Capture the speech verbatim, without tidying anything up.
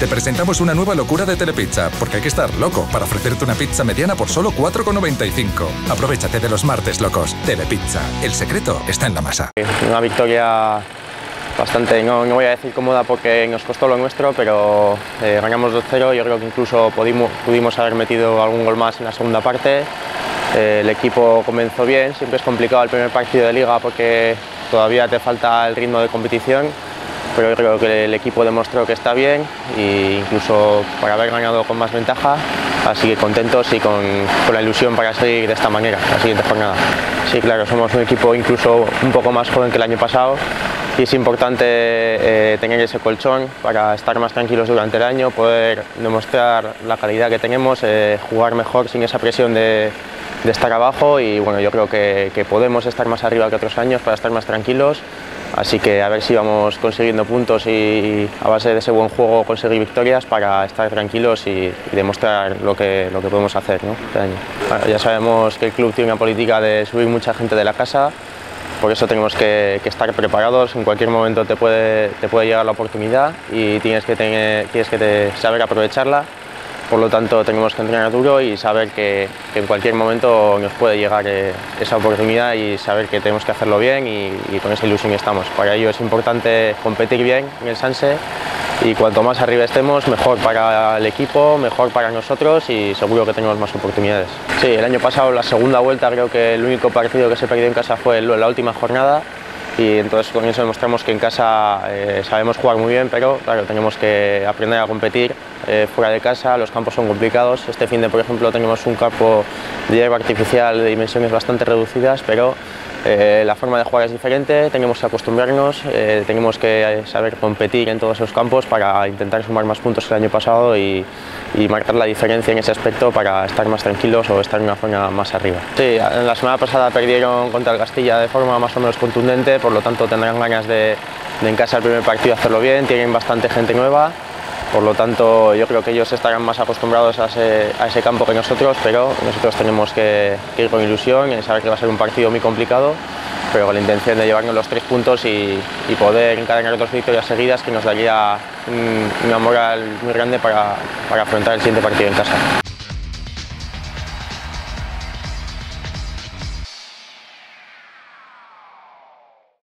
Te presentamos una nueva locura de Telepizza, porque hay que estar loco para ofrecerte una pizza mediana por solo cuatro con noventa y cinco. Aprovechate de los martes locos. Telepizza, el secreto está en la masa. Una victoria bastante, no, no voy a decir cómoda porque nos costó lo nuestro, pero eh, ganamos dos cero. Yo creo que incluso pudimos, pudimos haber metido algún gol más en la segunda parte. Eh, el equipo comenzó bien, siempre es complicado el primer partido de liga porque todavía te falta el ritmo de competición, pero yo creo que el equipo demostró que está bien e incluso para haber ganado con más ventaja, así que contentos y con, con la ilusión para seguir de esta manera la siguiente jornada. Sí, claro, somos un equipo incluso un poco más joven que el año pasado y es importante eh, tener ese colchón para estar más tranquilos durante el año, poder demostrar la calidad que tenemos, eh, jugar mejor sin esa presión de, de estar abajo y bueno, yo creo que, que podemos estar más arriba que otros años para estar más tranquilos. Así que a ver si vamos consiguiendo puntos y a base de ese buen juego conseguir victorias para estar tranquilos y, y demostrar lo que, lo que podemos hacer, ¿no? Este año. Bueno, ya sabemos que el club tiene una política de subir mucha gente de la casa, por eso tenemos que, que estar preparados, en cualquier momento te puede, te puede llegar la oportunidad y tienes que, tener, tienes que te, saber aprovecharla. Por lo tanto, tenemos que entrenar duro y saber que, que en cualquier momento nos puede llegar eh, esa oportunidad y saber que tenemos que hacerlo bien y, y con esa ilusión estamos. Para ello es importante competir bien en el Sanse y cuanto más arriba estemos, mejor para el equipo, mejor para nosotros y seguro que tenemos más oportunidades. Sí, el año pasado, la segunda vuelta, creo que el único partido que se perdió en casa fue la última jornada. Y entonces con eso demostramos que en casa eh, sabemos jugar muy bien, pero claro, tenemos que aprender a competir eh, fuera de casa, los campos son complicados. Este fin de, por ejemplo, tenemos un campo de hierba artificial de dimensiones bastante reducidas, pero eh, la forma de jugar es diferente, tenemos que acostumbrarnos, eh, tenemos que saber competir en todos esos campos para intentar sumar más puntos que el año pasado y, y marcar la diferencia en ese aspecto para estar más tranquilos o estar en una zona más arriba. Sí, la semana pasada perdieron contra el Castilla de forma más o menos contundente, por lo tanto tendrán ganas de, de en casa el primer partido hacerlo bien, tienen bastante gente nueva, por lo tanto yo creo que ellos estarán más acostumbrados a ese, a ese campo que nosotros, pero nosotros tenemos que, que ir con ilusión y saber que va a ser un partido muy complicado, pero con la intención de llevarnos los tres puntos y, y poder encadenar dos victorias seguidas que nos daría un, una moral muy grande para, para afrontar el siguiente partido en casa.